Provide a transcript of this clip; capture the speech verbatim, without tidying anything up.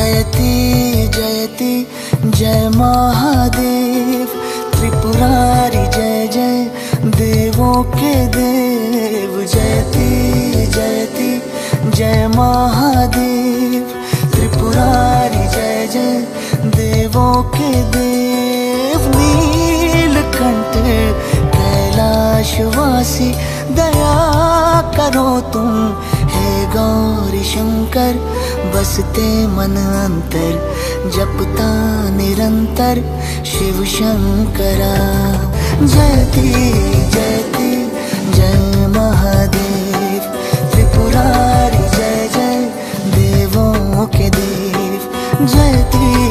जयति जयति जय महादेव, त्रिपुरारी जय जय देवों के देव। जयति जयति जय महादेव, त्रिपुरारी जय जय देवों के देव। नीलकंठ कैलाशवासी दया करो तुम, हे गौरी शंकर बसते मन अंतर, जपता निरंतर शिव शंकरा। जयति जयति जय महादेव, त्रिपुरारी जय जय देवों के देव। जयति